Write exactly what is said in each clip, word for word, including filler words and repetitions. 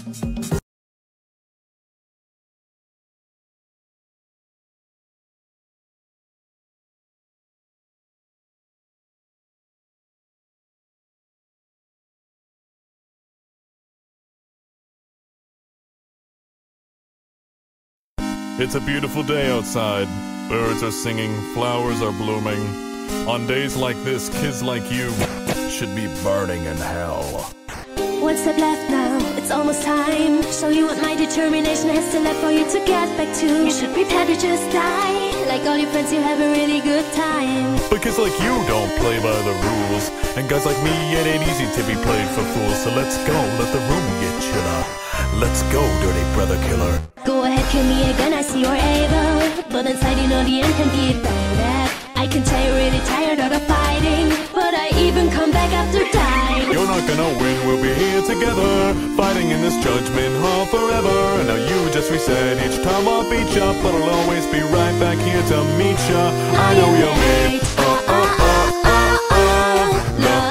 It's a beautiful day outside. Birds are singing, flowers are blooming. On days like this, kids like you should be burning in hell. One step left now, it's almost time. Show you what my determination has to left for you to get back to. You should prepare to just die. Like all your friends, you have a really good time. But kids like you don't play by the rules. And guys like me, it ain't easy to be played for fools. So let's go, let the room get chiller. Let's go, dirty brother killer. Go ahead, kill me again, I see you're able. But inside you know the end can be bad. I can tell you're really tired of the fighting, but I even come back after dying. You're not gonna win, we'll be here together, fighting in this judgment hall forever. Now you just reset each time I'll beat ya, but I'll always be right back here to meet ya. I know you're made. Oh, oh, oh, oh, oh. Love.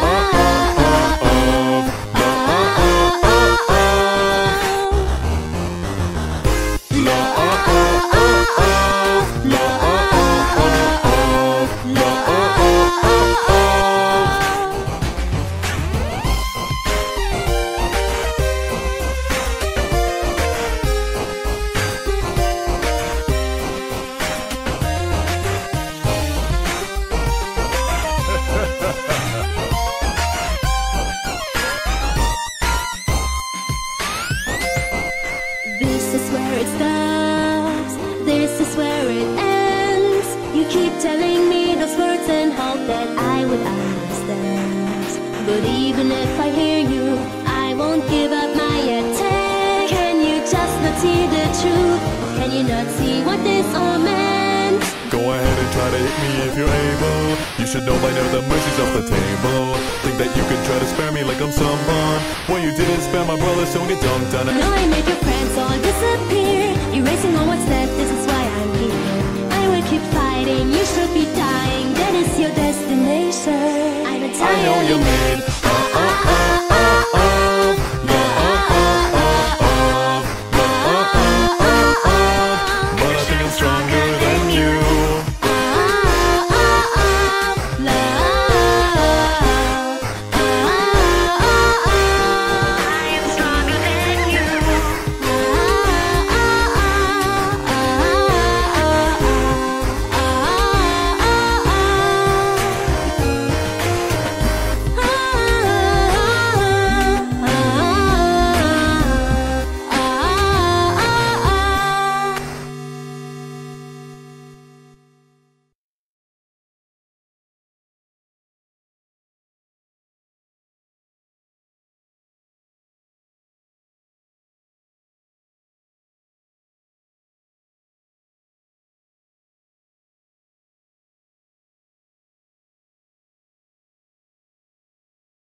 This is where it stops, this is where it ends. You keep telling me those words and hope that I would understand. But even if I hear you, I won't give up my attempt. Can you just not see the truth? Can you not see what this all meant? Go ahead and try to hit me if you're able. You should know by now the mercy's off the table. Think that you can try to spare me like I'm someone. Well, you didn't spare my brother, so get dunked on it. No, I made your friends all disappear. Erasing all what's left, this is why I'm here. I will keep fighting, you should be dying. That is your destination. I'm a I know you're made.